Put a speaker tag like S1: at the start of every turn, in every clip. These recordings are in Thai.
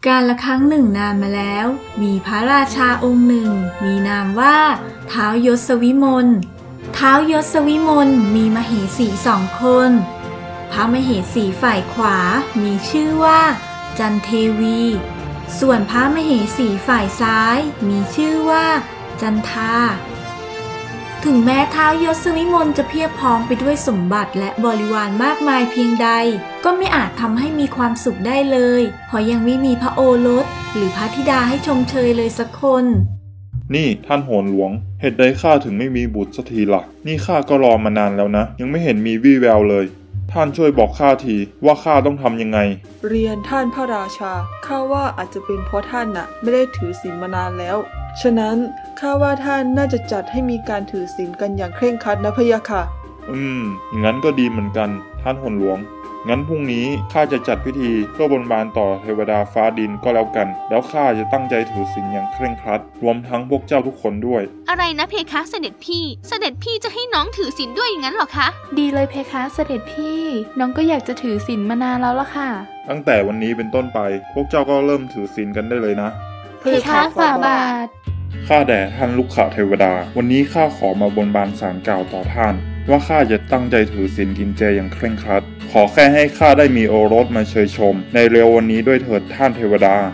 S1: กาลครั้งหนึ่งนานมาแล้วมีพระราชาองค์หนึ่งมีนามว่าท้าวยศวิมลท้าวยศวิมลมีมเหสี2 คนพระมเหสีฝ่ายขวามีชื่อว่าจันเทวีส่วนพระมเหสีฝ่ายซ้ายมีชื่อว่าจันทาถึงแม้ท้าวยศวิมลจะเพียบพร้อมไปด้วยสมบัติและบริวารมากมายเพียงใดก็ไม่อาจทำให้มีความสุขได้เลยเพราะยังไม่มีพระโอรสหรือพระธิดาให้ชมเชยเลยสักคน
S2: นี่ท่านโหนหลวงเหตุใดข้าถึงไม่มีบุตรสักทีล่ะนี่ข้าก็รอมานานแล้วนะยังไม่เห็นมีวี่แววเลยท่านช่วยบอกข้าทีว่าข้าต้องทำยังไง
S3: เรียนท่านพระราชาข้าว่าอาจจะเป็นเพราะท่านน่ะไม่ได้ถือศีลมานานแล้วฉะนั้นข้าว่าท่านน่าจะจัดให้มีการถือศีลกันอย่างเคร่งครัดนะพะยะค่ะ
S2: อย่างนั้นก็ดีเหมือนกันท่านโหนหลวงงั้นพรุ่งนี้ข้าจะจัดพิธีเพื่อบนบานต่อเทวดาฟ้าดินก็แล้วกันแล้วข้าจะตั้งใจถือศีลอย่างเคร่งครัดรวมทั้งพวกเจ้าทุกคนด้วย
S4: อะไรนะเพคะเสด็จพี่จะให้น้องถือศีลด้วยอย่างนั้นหรอคะ
S5: ดีเลยเพคะเสด็จพี่น้องก็อยากจะถือศีลมานานแล้วล่ะค่ะ
S2: ตั้งแต่วันนี้เป็นต้นไปพวกเจ้าก็เริ่มถือศีลกันได้เลยนะ
S5: เพคะฝ่าบาท
S2: ข้าแด่ท่านลุกขเทวดาวันนี้ข้าขอมาบนบานศาลกล่าวต่อท่านว่าข้าจะตั้งใจถือศีลกินเจอย่างเคร่งครัดขอแค่ให้ข้าได้มีโอรสมาเชยชมในเร็ววันนี้ด้วยเถิดท่านเทวดา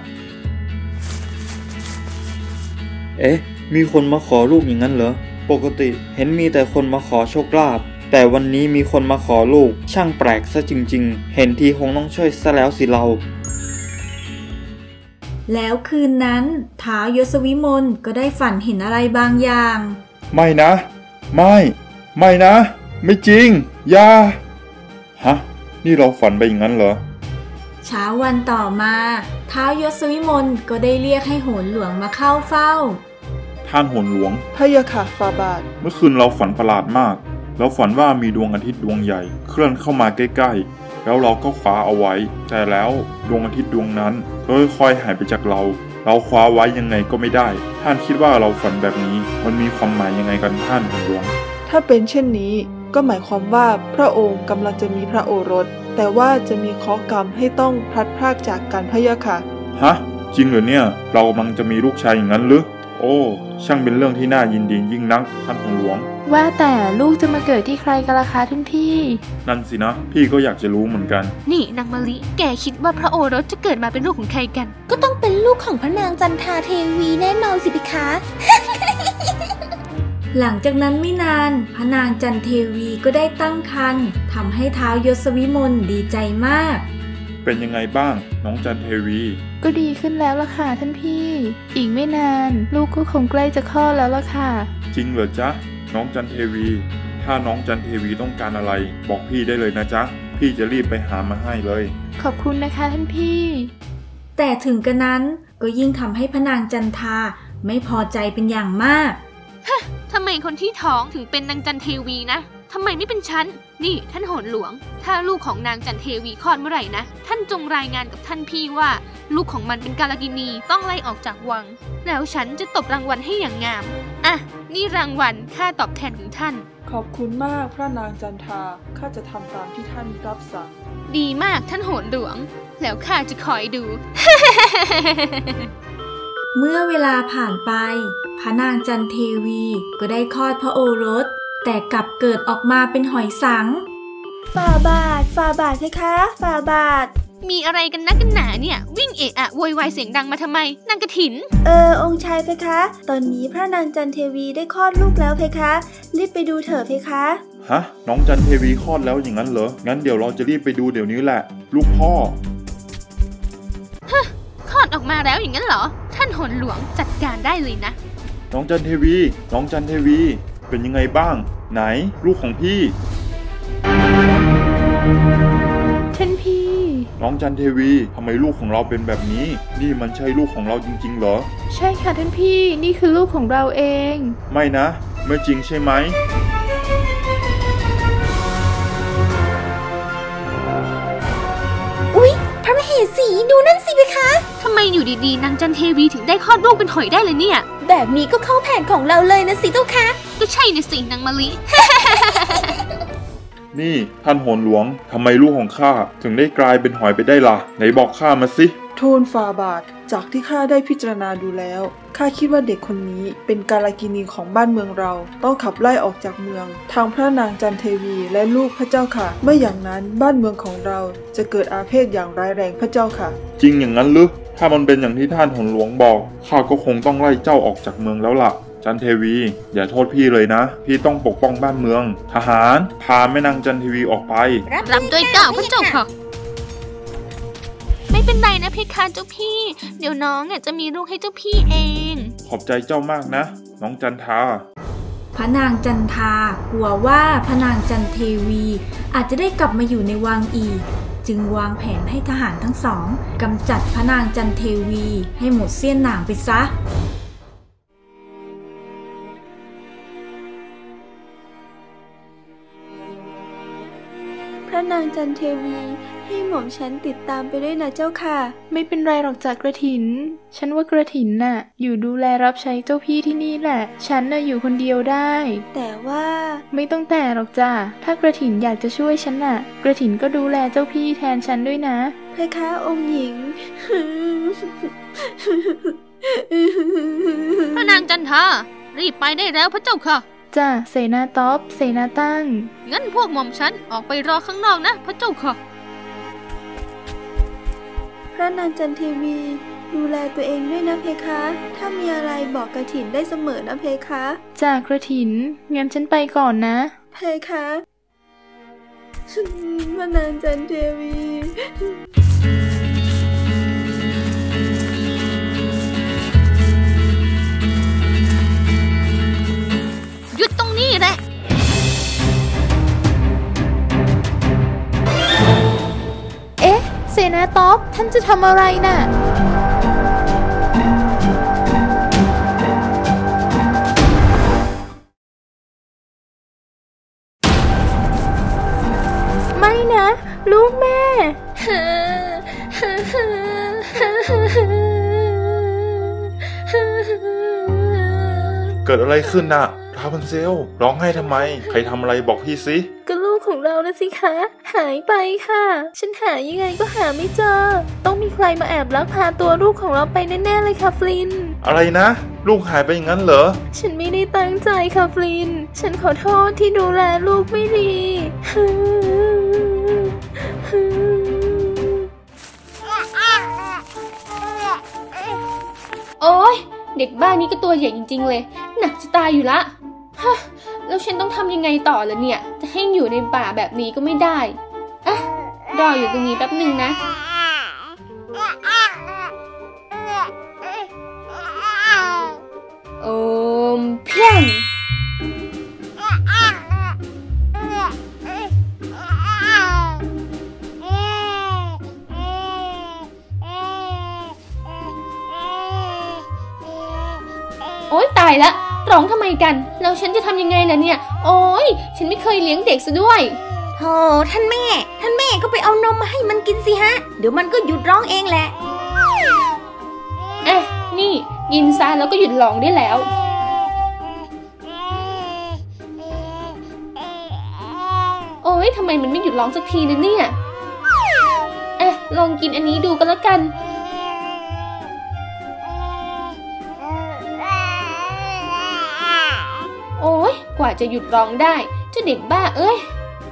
S6: มีคนมาขอลูกอย่างนั้นเหรอปกติเห็นมีแต่คนมาขอโชคลาภแต่วันนี้มีคนมาขอลูกช่างแปลกซะจริงๆเห็นทีคงต้องช่วยซะแล้วสิเรา
S1: แล้วคืนนั้นท้าวยศวิมลก็ได้ฝันเห็นอะไรบางอย่าง
S2: ไม่นะไม่นะไม่จริงอย่าฮะนี่เราฝันไปอย่างนั้นเหรอ
S1: เช้าวันต่อมาท้าวยศวิมลก็ได้เรียกให้โหนหลวงมาเข้าเฝ้า
S2: ท่านโหนหลวง
S3: พะยะค่ะฝ่าบาท
S2: เมื่อคืนเราฝันประหลาดมากเราฝันว่ามีดวงอาทิตย์ดวงใหญ่เคลื่อนเข้ามาใกล้ๆแล้วเราก็คว้าเอาไว้แต่แล้วดวงอาทิตย์ดวงนั้นก็ค่อยๆหายไปจากเราคว้าไว้ยังไงก็ไม่ได้ท่านคิดว่าเราฝันแบบนี้มันมีความหมายยังไงกันท่านโหนหลวง
S3: ถ้าเป็นเช่นนี้ก็หมายความว่าพระองค์กำลังจะมีพระโอรสแต่ว่าจะมีเคราะห์กรรมให้ต้องพลัดพรากจากกันพะยะค่ะ
S2: ฮะจริงเหรอเนี่ยเรากำลังจะมีลูกชายอย่างนั้นหรือโอ้ช่างเป็นเรื่องที่น่ายินดียิ่งนักท่านโหนหลวง
S5: ว่าแต่ลูกจะมาเกิดที่ใครกันล่ะคะท่านพี่
S2: นั่นสินะพี่ก็อยากจะรู้เหมือนกัน
S4: นี่นางมะลิแกคิดว่าพระโอรสจะเกิดมาเป็นลูกของใครกัน
S7: ก็ต้องเป็นลูกของพระนางจันทาเทวีแน่นอนสิพี่คะ
S1: หลังจากนั้นไม่นานพระนางจันเทวีก็ได้ตั้งครรภ์ทำให้ท้าวยศวิมลดีใจมาก
S2: เป็นยังไงบ้างน้องจันเทวี
S5: ก็ดีขึ้นแล้วล่ะค่ะท่านพี่อีกไม่นานลูกก็คงใกล้จะคลอดแล้วล่ะค่ะ
S2: จริงเหรอจ๊ะน้องจันเทวีถ้าน้องจันเทวีต้องการอะไรบอกพี่ได้เลยนะจ๊ะพี่จะรีบไปหามาให้เลย
S5: ขอบคุณนะคะท่านพี่
S1: แต่ถึงกระนั้นก็ยิ่งทำให้พระนางจันทาไม่พอใจเป็นอย่างมาก
S4: ฮะทำไมคนที่ท้องถึงเป็นนางจันเทวีนะทำไมไม่เป็นฉันนี่ท่านโหนหลวงถ้าลูกของนางจันเทวีคลอดเมื่อไหร่นะท่านจงรายงานกับท่านพี่ว่าลูกของมันเป็นกาลกิณีต้องไล่ออกจากวังแล้วฉันจะตบรางวัลให้อย่างงามอ่ะนี่รางวัลค่าตอบแทนของท่าน
S3: ขอบคุณมากพระนางจันทาข้าจะทำตามที่ท่านรับสั่ง
S4: ดีมากท่านโหนหลวงแล้วข้าจะคอยดู
S1: เมื่อเวลาผ่านไปพระนางจันเทวีก็ได้คลอดพระโอรสแต่กลับเกิดออกมาเป็นหอยสัง
S7: ฝ่าบาทเพคะฝ่าบาท
S4: มีอะไรกันนักกันหนาเนี่ยวิ่งเอะอะโวยวายเสียงดังมาทำไมนางกระถิน
S7: องค์ชายเพคะตอนนี้พระนางจันเทวีได้คลอดลูกแล้วเพคะรีบไปดูเถอะเพคะ
S2: ฮะน้องจันเทวีคลอดแล้วอย่างนั้นเหรองั้นเดี๋ยวเราจะรีบไปดูเดี๋ยวนี้แหละลูกพ่อ
S4: ฮะคลอดออกมาแล้วอย่างนั้นเหรอท่านโหนหลวงจัดการได้เลยนะ
S2: น้องจันเทวีเป็นยังไงบ้างไหนลูกของพี่
S5: ท่านพี่
S2: น้องจันเทวีทำไมลูกของเราเป็นแบบนี้นี่มันใช่ลูกของเราจริงๆเหรอ
S5: ใช่ค่ะท่านพี่นี่คือลูกของเราเอง
S2: ไม่นะไม่จริงใช่ไหม
S7: อุ๊ยพระมเหสีดูนั่นสิเพคะ
S4: ทำไมอยู่ดีๆนางจันเทวีถึงได้คลอดลูกเป็นหอยได้เลยเนี่ย
S7: แบบนี้ก็เข้าแผนของเราเลยนะสิเจ้าคะ
S4: ก็ใช่นะสินางมะลิ
S2: นี่ท่านโหนหลวงทำไมลูกของข้าถึงได้กลายเป็นหอยไปได้ล่ะไหนบอกข้ามาสิ
S3: ทูลฝ่าบาทจากที่ข้าได้พิจารณาดูแล้วข้าคิดว่าเด็กคนนี้เป็นกาลกินีของบ้านเมืองเราต้องขับไล่ออกจากเมืองทางพระนางจันเทวีและลูกพระเจ้าค่ะไม่อย่างนั้นบ้านเมืองของเราจะเกิดอาเพศอย่างร้ายแรงพระเจ้าค่ะ
S2: จริงอย่างนั้นหรือถ้ามันเป็นอย่างที่ท่านหนหลวงบอกข้าก็คงต้องไล่เจ้าออกจากเมืองแล้วล่ะจันเทวีอย่าโทษพี่เลยนะพี่ต้องปกป้องบ้านเมืองทหารพาแม่นางจันเทวีออกไป
S4: รับด้วยเจ้าพระเจ้าค่ะไม่เป็นไรนะเพคะเจ้าพี่เดี๋ยวน้องจะมีลูกให้เจ้าพี่เอง
S2: ขอบใจเจ้ามากนะน้องจันทา
S1: พระนางจันทากลัวว่าพระนางจันเทวีอาจจะได้กลับมาอยู่ในวังอีกจึงวางแผนให้ทหารทั้งสองกำจัดพระนางจันเทวีให้หมดเสี้ยนหนามไปซะ
S7: พระนางจันเทวีให้หม่อมฉันติดตามไปด้วยนะเจ้าค่ะ
S5: ไม่เป็นไรหรอกจากกระถินฉันว่ากระถินน่ะอยู่ดูแลรับใช้เจ้าพี่ที่นี่แหละฉันน่ะอยู่คนเดียวได้
S7: แต่ว่า
S5: ไม่ต้องแต่หรอกจ้ะถ้ากระถินอยากจะช่วยฉันน่ะกระถินก็ดูแลเจ้าพี่แทนฉันด้วยนะ
S7: เพคะองค์หญิง
S4: พระนางจันทารีบไปได้แล้วพระเจ้าค่ะ
S5: จ้ะเสนาต๊อบเสนาตั้ง
S4: งั้นพวกหม่อมฉันออกไปรอข้างนอกนะพระเจ้าค่ะ
S7: พระนางจันเทวีดูแลตัวเองด้วยนะเพคะถ้ามีอะไรบอกกระถินได้เสมอนะเพคะ
S5: จ้ะกระถินงั้นฉันไปก่อนนะ
S7: เพคะพระนางจันเทวี
S4: หยุดตรงนี้แหละ
S5: เอ๊ะเสนาต๊อบท่านจะทำอะไรน่ะไม่นะลูกแม่
S2: เกิดอะไรขึ้นน่ะราพันเซลร้องไห้ทำไมใครทำอะไรบอกพี่สิ
S5: ก็ลูกของเรานะสิคะหายไปค่ะฉันหายังไงก็หาไม่เจอต้องมีใครมาแอบลักพาตัวลูกของเราไปแน่ๆเลยค่ะฟลิน
S2: อะไรนะลูกหายไปอย่างนั้นเหรอ
S5: ฉันไม่ได้ตั้งใจค่ะฟลินฉันขอโทษที่ดูแลลูกไม่ดี
S4: โอ๊ยเด็กบ้านนี้ก็ตัวใหญ่จริงๆเลยหนักจะตายอยู่ละฮะแล้วฉันต้องทำยังไงต่อล่ะเนี่ยจะให้อยู่ในป่าแบบนี้ก็ไม่ได้อ่ะรออยู่ตรงนี้แป๊บหนึ่งนะเพียงโอ๊ยตายละร้องทำไมกันแล้วฉันจะทำยังไงล่ะเนี่ยโอ๊ยฉันไม่เคยเลี้ยงเด็กซะด้วย
S8: โธ่ท่านแม่ก็ไปเอานมมาให้มันกินสิฮะเดี๋ยวมันก็หยุดร้องเองแหละ
S4: นี่กินซะแล้วก็หยุดร้องได้แล้วโอ๊ยทำไมมันไม่หยุดร้องสักทีเลยเนี่ยลองกินอันนี้ดูก็แล้วกันโอ๊ยกว่าจะหยุดร้องได้เจ้าเด็กบ้าเอ้ย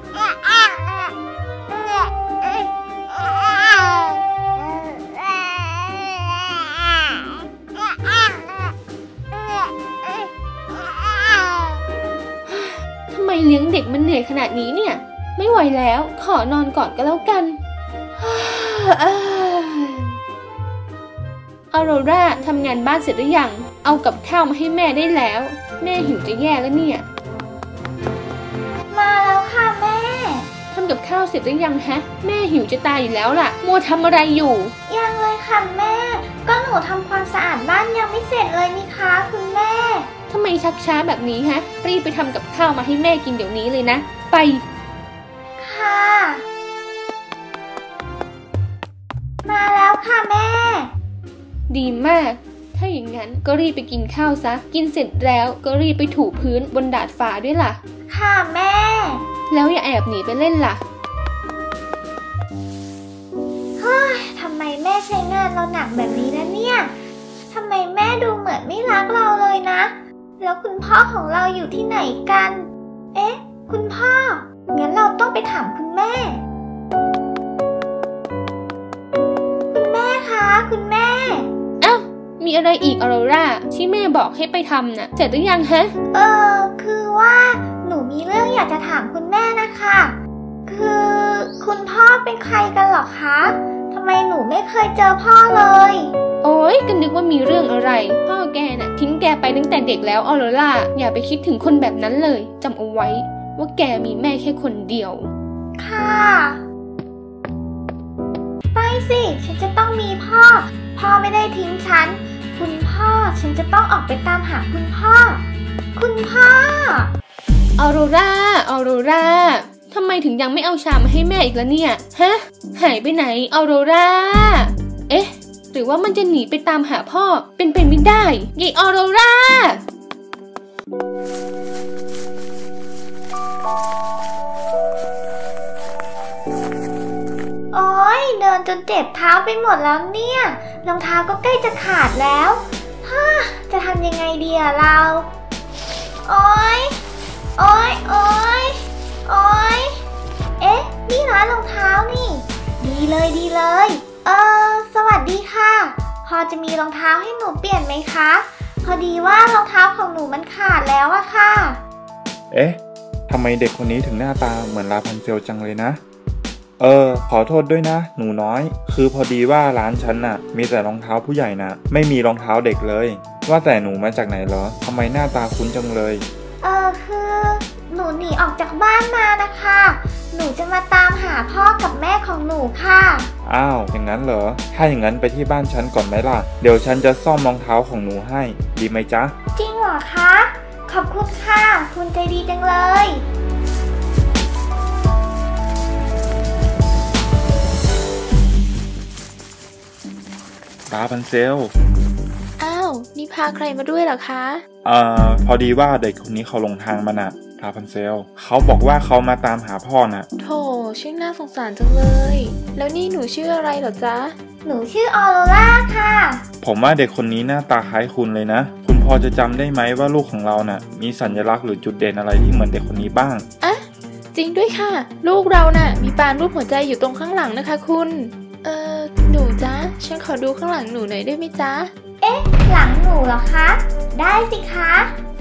S4: ทำไมเลี้ยงเด็กมันเหนื่อยขนาดนี้เนี่ยไม่ไหวแล้วขอนอนก่อนก็แล้วกันออโรราทำงานบ้านเสร็จหรือยังเอากับข้าวมาให้แม่ได้แล้วแม่หิวจะแย่แล้วเนี่ย
S8: มาแล้วค่ะแม่
S4: ทำกับข้าวเสร็จหรือยังฮะแม่หิวจะตายอยู่แล้วล่ะมัวทำอะไรอยู่
S8: ยังเลยค่ะแม่ก็หนูทำความสะอาดบ้านยังไม่เสร็จเลยนี่คะคุณแม่
S4: ทำไมชักช้าแบบนี้ฮะรีบไปทำกับข้าวมาให้แม่กินเดี๋ยวนี้เลยนะไป
S8: ค่ะมาแล้วค่ะแม่
S4: ดีมากถ้าอย่างนั้นก็รีบไปกินข้าวซะกินเสร็จแล้วก็รีบไปถูพื้นบนดาดฟ้าด้วยล่ะ
S8: ค่ะแม่
S4: แล้วอย่าแอบหนีไปเล่นล่ะ
S8: เฮ้ยทำไมแม่ใช้งานเราหนักแบบนี้นะเนี่ยทำไมแม่ดูเหมือนไม่รักเราเลยนะแล้วคุณพ่อของเราอยู่ที่ไหนกันเอ๊ะคุณพ่องั้นเราต้องไปถามคุณแม่คุณแม่คะคุณแม่
S4: อ้าวมีอะไรอีกออโรราที่แม่บอกให้ไปทำน่ะเสร็จหรือยังฮะ
S8: คือว่าหนูมีเรื่องอยากจะถามคุณแม่นะคะคือคุณพ่อเป็นใครกันหรอคะทำไมหนูไม่เคยเจอพ่อเลย
S4: โอ๊ยก็นึกว่ามีเรื่องอะไรพ่อแกน่ะทิ้งแกไปตั้งแต่เด็กแล้วออโรราอย่าไปคิดถึงคนแบบนั้นเลยจำเอาไว้ว่าแกมีแม่แค่คนเดียว
S8: ค่ะไปสิฉันจะต้องมีพ่อไม่ได้ทิ้งฉันคุณพ่อฉันจะต้องออกไปตามหาคุณพ่อ
S4: ออโรราทำไมถึงยังไม่เอาชามาให้แม่อีกล่ะเนี่ยฮะหายไปไหนออโรราเอ๊ะหรือว่ามันจะหนีไปตามหาพ่อเป็นไปไม่ได้ยายออโรรา
S8: โอ๊ยเดินจนเจ็บเท้าไปหมดแล้วเนี่ยรองเท้าก็ใกล้จะขาดแล้วจะทำยังไงดีอะเราโอ๊ยเอ๊ะนี่ร้านรองเท้านี่ดีเลยสวัสดีค่ะพอจะมีรองเท้าให้หนูเปลี่ยนไหมคะพอดีว่ารองเท้าของหนูมันขาดแล้วอะค่ะ
S2: เอ๊ะทำไมเด็กคนนี้ถึงหน้าตาเหมือนลาพันเซลจังเลยนะขอโทษด้วยนะหนูน้อยคือพอดีว่าร้านฉันน่ะมีแต่รองเท้าผู้ใหญ่นะไม่มีรองเท้าเด็กเลยว่าแต่หนูมาจากไหนเหรอทำไมหน้าตาคุ้นจังเลย
S8: คือหนูหนีออกจากบ้านมานะคะหนูจะมาตามหาพ่อกับแม่ของหนูค่ะ
S2: อ้าวอย่างนั้นเหรอถ้าอย่างนั้นไปที่บ้านฉันก่อนไหมล่ะเดี๋ยวฉันจะซ่อมรองเท้าของหนูให้ดีไหมจ๊ะ
S8: จริงเหรอคะขอบคุณค่ะคุณใจดีจังเลย
S2: ลาพันเซล
S5: อ้าวนี่พาใครมาด้วยเหรอคะ
S2: พอดีว่าเด็กคนนี้เขาหลงทางมาน่ะลาพันเซลเขาบอกว่าเขามาตามหาพ่อน่ะ
S5: โธ่ชื่อน่าสงสารจังเลยแล้วนี่หนูชื่ออะไรเหรอจ๊ะ
S8: หนูชื่อออโรราค่ะ
S2: ผมว่าเด็กคนนี้หน้าตาคล้ายคุณเลยนะคุณพอจะจำได้ไหมว่าลูกของเราน่ะมีสัญลักษณ์หรือจุดเด่นอะไรที่เหมือนเด็กคนนี้บ้าง
S5: อ่ะจริงด้วยค่ะลูกเราน่ะมีปานรูปหัวใจอยู่ตรงข้างหลังนะคะคุณหนูจ๊ะฉันขอดูข้างหลังหนูหน่อยได้ไหมจ๊ะ
S8: เอ๊ะหลังหนูเหรอคะได้สิคะ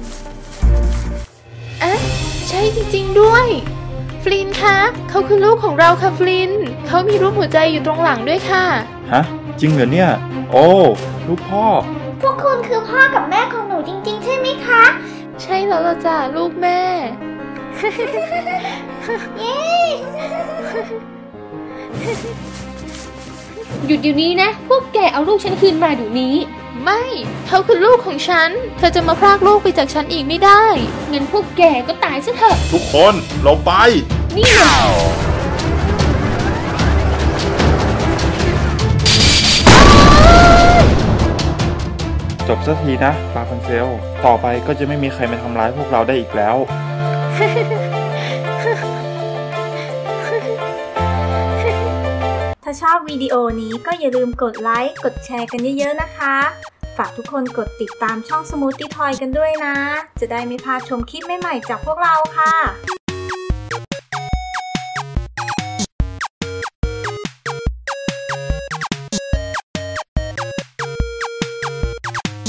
S5: ใช่จริงๆด้วยฟลินคะเขาคือลูกของเราค่ะฟลินเขามีรูปหัวใจอยู่ตรงหลังด้วยค่ะ
S2: ฮะจริงเหรอเนี่ยโอ้ลูกพ่อ
S8: พวกคุณคือพ่อกับแม่ของหนูจริงๆใช่ไหมคะ
S5: ใช่แล้วล่ะจ้ะลูกแม่
S8: เย้
S4: หยุดเดี๋ยวนี้นะพวกแกเอาลูกฉันคืนมาเดี๋ยวนี้
S5: ไม่เขาคือลูกของฉันเธอจะมาพรากลูกไปจากฉันอีกไม่ได้
S4: งั้นพวกแกก็ตายซะเถอะ
S2: ทุกคนเราไป
S4: นี่นะ
S2: จบสักทีนะลาพันเซลต่อไปก็จะไม่มีใครมาทำร้ายพวกเราได้อีกแล้ว
S1: ถ้าชอบวิดีโอนี้ก็อย่าลืมกดไลค์กดแชร์กันเยอะๆนะคะฝากทุกคนกดติดตามช่อง Smoothie Toy กันด้วยนะจะได้ไม่พลาดชมคลิปใหม่ๆจากพวกเราค่ะ